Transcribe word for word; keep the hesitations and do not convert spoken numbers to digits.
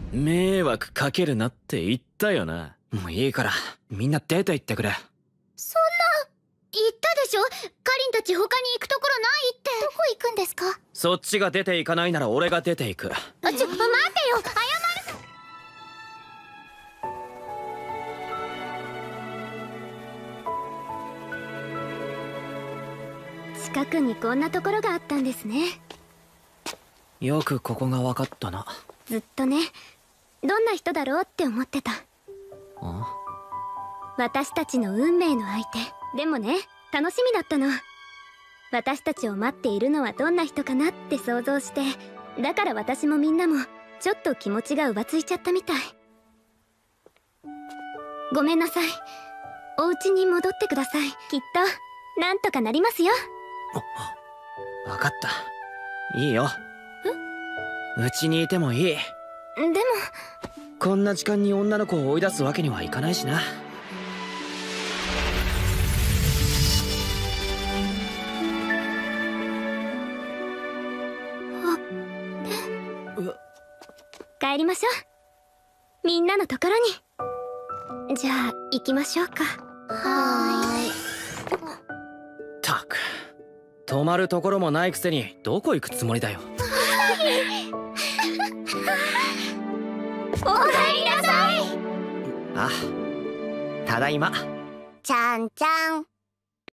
迷惑かけるなって言ったよな。もういいからみんな出て行ってくれ。 そんな、言ったでしょ。かりんたち他に行くところないって。どこ行くんですか？ そっちが出て行かないなら俺が出て行く。 あ、ちょ、待てよ、謝る。 近くにこんなところがあったんですね。 よくここが分かったな。 ずっとね、どんな人だろうって思ってた。 あ？ 私たちの運命の相手。でもね、楽しみだったの。私たちを待っているのはどんな人かなって想像して、だから私もみんなもちょっと気持ちが浮ついちゃったみたい。ごめんなさい。お家に戻ってください。きっとなんとかなりますよ。 分かった。いいよ。え？うちにいてもいい。 でもこんな時間に女の子を追い出すわけにはいかないしな。 帰りましょう。みんなのところに。じゃあ行きましょうか。 はーい。 たく、泊まるところもないくせにどこ行くつもりだよ。 おかえりなさい。 あ、ただいま。 ちゃんちゃん。